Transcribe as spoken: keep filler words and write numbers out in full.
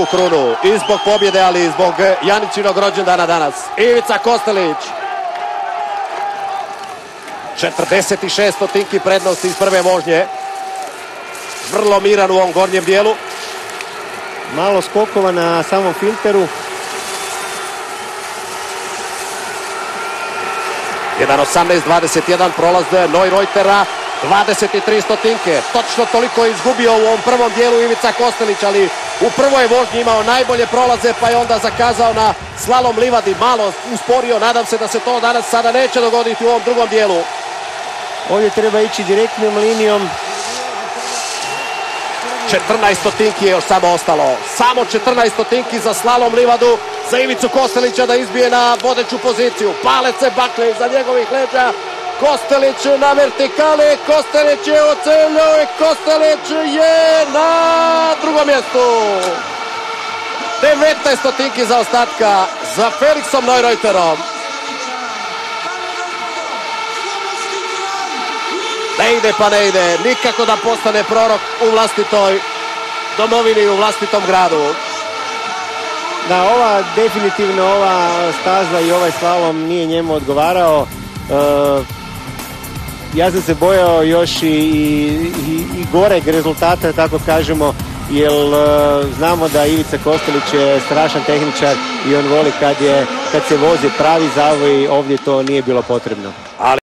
u krunu i zbog pobjede, ali i zbog Janičinog rođendana danas. Ivica Kostelić. četrdeset šest stotinki prednosti iz prve vožnje. Vrlo miran u ovom gornjem dijelu. Malo skokova na samom filteru. jedan osamnaest dvadeset jedan prolaz Neureutera. dvadeset tri stotinke. Točno toliko je izgubio u ovom prvom dijelu Ivica Kostelić, ali u prvoj vožnji imao najbolje prolaze, pa je onda zakazao na slalom livadi. Malo usporio, nadam se da se to danas sada neće dogoditi u ovom drugom dijelu. Ovdje treba ići direktnom linijom. četrnaest stotinki je još samo ostalo. Samo četrnaest stotinki za slalom livadu za Ivicu Kostelića da izbije na vodeću poziciju. Palec se bakle iza njegovih leđa. Kostelić na vertikali. Kostelić je u cilju i Kostelić je na drugom mjestu. devetnaest stotinki za ostatka za Felixom Neureuterom. Ne ide pa ne ide. Nikako da postane prorok u vlastitoj domovini i u vlastitom gradu. Da, ova definitivno ova staza i ovaj slalom nije njemu odgovarao. E, ja sam se bojao još i, i, i goreg rezultata, tako kažemo, jer e, znamo da Ivica Kostelić je strašan tehničar i on voli kad, je, kad se vozi pravi zavoj, ovdje to nije bilo potrebno. Ali